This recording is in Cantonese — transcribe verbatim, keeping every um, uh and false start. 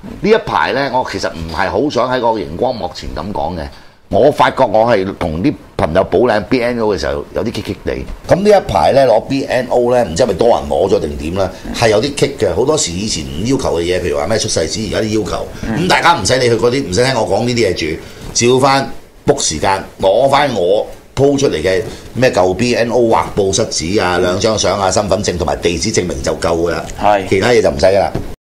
呢一排咧，我其實唔係好想喺個熒光幕前咁講嘅。我發覺我係同啲朋友補領 B N O 嘅時候有啲棘棘地。咁呢一排咧攞 B N O 咧，唔知係咪多人攞咗定點啦？係有啲棘嘅。好多時以前唔要求嘅嘢，譬如話咩出世紙，而家啲要求。咁、嗯、大家唔使理佢嗰啲，唔使聽我講呢啲嘢住，照翻 book 時間攞翻我鋪出嚟嘅咩舊 B N O 畫報失紙啊，兩張相啊、身份證同埋地址證明就夠噶啦。係，其他嘢就唔使噶啦。